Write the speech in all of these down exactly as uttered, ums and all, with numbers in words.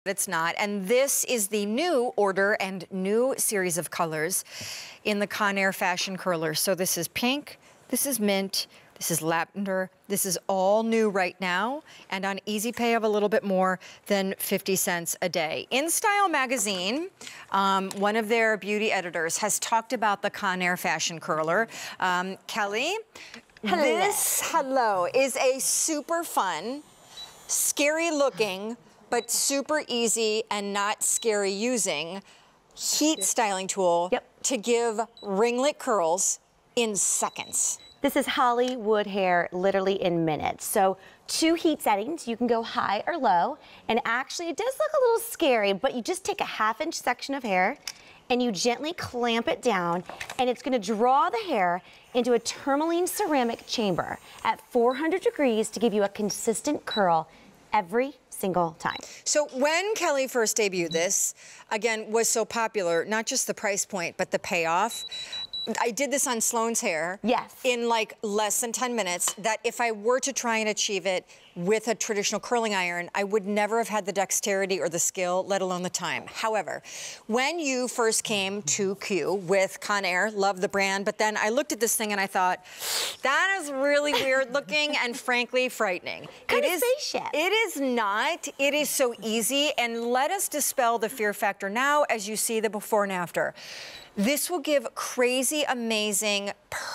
It's not. And this is the new order and new series of colors in the Conair Fashion Curler. So this is pink, this is mint, this is lavender. This is all new right now, and on Easy Pay of a little bit more than fifty cents a day. In Style magazine, um, one of their beauty editors has talked about the Conair Fashion Curler. Um, Kelly, hello. This, hello, is a super fun, scary looking, but super easy and not scary using heat styling tool yep. to give ringlet curls in seconds. This is Hollywood hair literally in minutes. So two heat settings, you can go high or low, and actually it does look a little scary, but you just take a half inch section of hair and you gently clamp it down, and it's gonna draw the hair into a tourmaline ceramic chamber at four hundred degrees to give you a consistent curl every single time. So when Kelly first debuted this, again, was so popular, not just the price point, but the payoff. I did this on Sloane's hair yes. in like less than ten minutes, that if I were to try and achieve it with a traditional curling iron, I would never have had the dexterity or the skill, let alone the time. However, when you first came to Q with Conair, love the brand, but then I looked at this thing and I thought, that is really weird looking and frankly frightening. Kind it of is, spaceship. It is not. It is so easy, and let us dispel the fear factor now as you see the before and after. This will give crazy, amazing,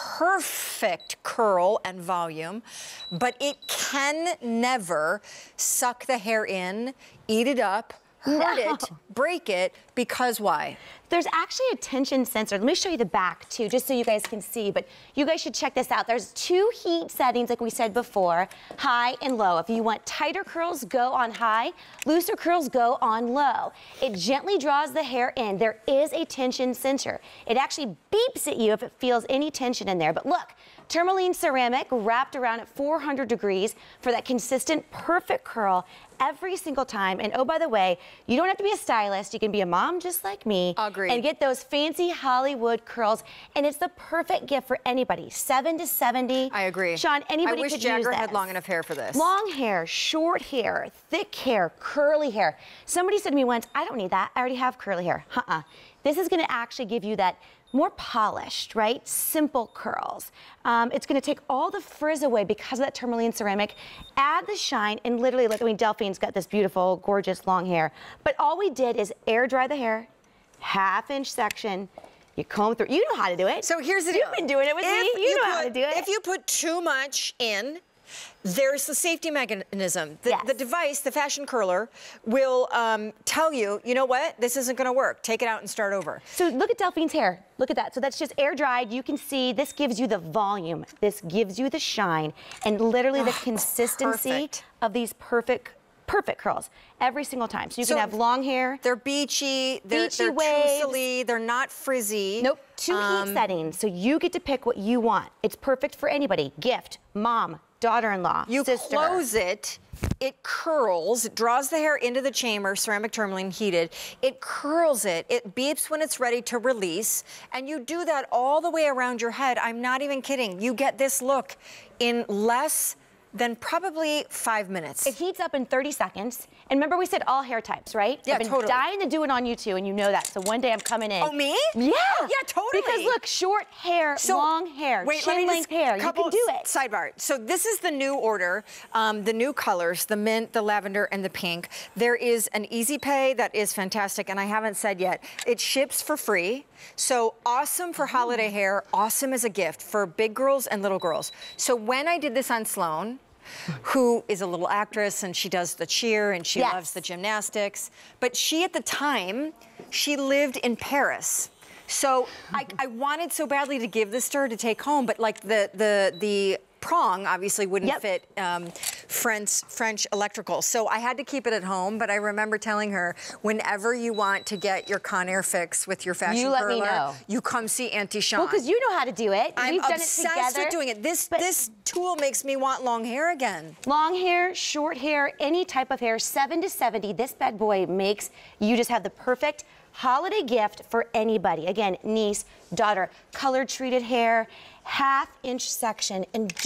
perfect curl and volume, but it can never suck the hair in, eat it up, hurt no. it, break it, because why? There's actually a tension sensor. Let me show you the back too, just so you guys can see, but you guys should check this out. There's two heat settings, like we said before, high and low. If you want tighter curls, go on high. Looser curls, go on low. It gently draws the hair in. There is a tension sensor. It actually beeps at you if it feels any tension in there, but look, tourmaline ceramic wrapped around at four hundred degrees for that consistent, perfect curl every single time. And oh, by the way, you don't have to be a stylist. You can be a mom just like me. Agreed. And get those fancy Hollywood curls. And it's the perfect gift for anybody, seven to seventy. I agree. Sean, anybody I wish could Jagger use this. had long enough hair for this. Long hair, short hair, thick hair, curly hair. Somebody said to me once, I don't need that. I already have curly hair. Uh-uh. This is gonna actually give you that more polished, right? Simple curls. Um, it's gonna take all the frizz away because of that tourmaline ceramic, add the shine, and literally, look, I mean, Delphine's got this beautiful, gorgeous long hair. But all we did is air dry the hair, half inch section, you comb through, you know how to do it. So here's the deal. You've been doing it with if me, you, you know put, how to do it. If you put too much in, there's the safety mechanism. The, yes. the device, the fashion curler, will um, tell you, you know what, this isn't gonna work. Take it out and start over. So look at Delphine's hair. Look at that. So that's just air dried. You can see this gives you the volume. This gives you the shine and literally the oh, consistency perfect. of these perfect perfect curls every single time. So you so can have long hair. They're beachy, they're, beachy they're waves. trussely, they're not frizzy. Nope, two um, heat settings. So you get to pick what you want. It's perfect for anybody. Gift, mom, daughter-in-law, You sister. close it, it curls, it draws the hair into the chamber, ceramic tourmaline heated. It curls it, it beeps when it's ready to release, and you do that all the way around your head. I'm not even kidding. You get this look in less than probably five minutes. It heats up in thirty seconds. And remember we said all hair types, right? Yeah, I've been totally. dying to do it on you two, and you know that. So one day I'm coming in. Oh, me? Yeah. Yeah, totally. Because look, short hair, so, long hair, wait, chin let me length just, hair, you can do it. Sidebar. So this is the new order, um, the new colors, the mint, the lavender, and the pink. There is an Easy Pay that is fantastic, and I haven't said yet, it ships for free. So awesome for holiday hair, awesome as a gift for big girls and little girls. So when I did this on Sloane, who is a little actress, and she does the cheer, and she yes. loves the gymnastics. But she, at the time, she lived in Paris. So I, I wanted so badly to give this to her to take home, but like the, the, the prong obviously wouldn't yep. fit um, French, French electrical. So I had to keep it at home, but I remember telling her, whenever you want to get your Conair fix with your fashion you let curler, me know. you come see Auntie Shawn. Well, because you know how to do it. I'm We've done obsessed it together. with doing it. This, but this tool makes me want long hair again. Long hair, short hair, any type of hair, seven to seventy, this bad boy makes you just have the perfect holiday gift for anybody. Again, niece, daughter, color treated hair, half inch section, and don't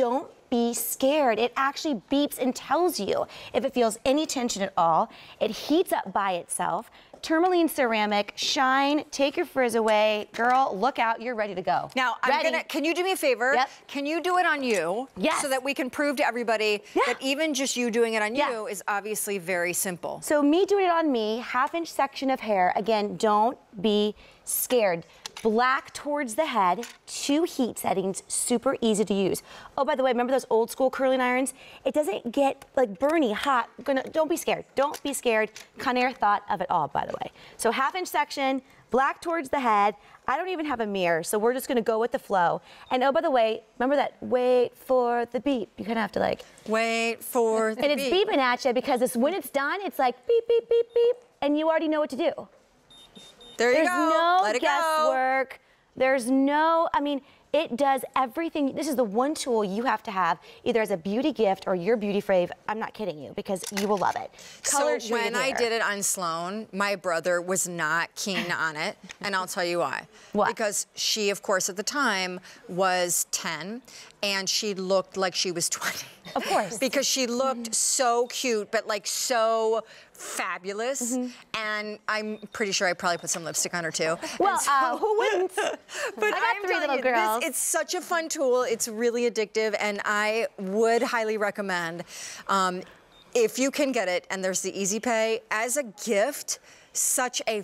be scared. It actually beeps and tells you if it feels any tension at all. It heats up by itself. Tourmaline ceramic, shine, take your frizz away. Girl, look out, you're ready to go. Now, I'm ready. gonna, can you do me a favor? Yep. Can you do it on you? Yes. So that we can prove to everybody yeah. that even just you doing it on yeah. you is obviously very simple. So me doing it on me, half inch section of hair, again, don't be scared. Black towards the head, two heat settings, super easy to use. Oh, by the way, remember those old school curling irons? It doesn't get like burny, hot. Gonna, don't be scared. Don't be scared. Conair thought of it all, by the way. So half inch section, black towards the head. I don't even have a mirror, so we're just gonna go with the flow. And oh, by the way, remember that wait for the beep. You kind of have to like. Wait for the and beep. And it's beeping at you because it's, when it's done, it's like beep, beep, beep, beep, and you already know what to do. There you There's go. no Let it guesswork. Go. There's no, I mean, it does everything. This is the one tool you have to have, either as a beauty gift or your beauty fave. I'm not kidding you, because you will love it. So when I did it on Sloan, my brother was not keen on it, and I'll tell you why. What? Because she, of course, at the time was ten, and she looked like she was twenty. Of course. Because she looked mm-hmm. so cute, but like so fabulous. Mm-hmm. And I'm pretty sure I probably put some lipstick on her too. Well, so, uh, who wouldn't? But I got I'm three little you, girls. This, it's such a fun tool. It's really addictive, and I would highly recommend um, if you can get it, and there's the easy pay, as a gift. Such a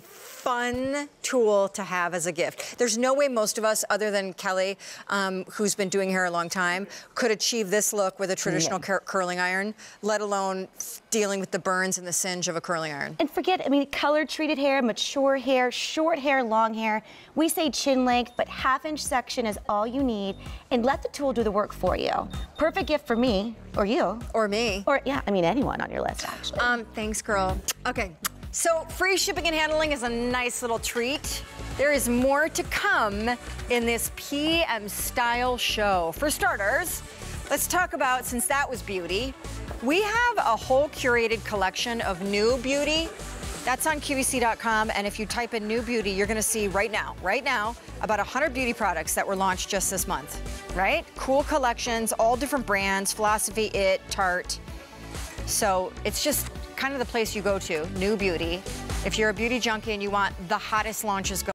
fun tool to have as a gift. There's no way most of us, other than Kelly, um, who's been doing hair a long time, could achieve this look with a traditional cur curling iron, let alone dealing with the burns and the singe of a curling iron. And forget, I mean, color-treated hair, mature hair, short hair, long hair. We say chin length, but half-inch section is all you need, and let the tool do the work for you. Perfect gift for me, or you. Or me. Or, yeah, I mean, anyone on your list, actually. Um, thanks, girl. Okay. So free shipping and handling is a nice little treat. There is more to come in this P M Style show. For starters, let's talk about, since that was beauty, we have a whole curated collection of new beauty. That's on Q V C dot com, and if you type in new beauty, you're gonna see right now, right now, about one hundred beauty products that were launched just this month, right? Cool collections, all different brands, Philosophy, It, Tarte. So it's just kind of the place you go to, new beauty. If you're a beauty junkie and you want the hottest launches going.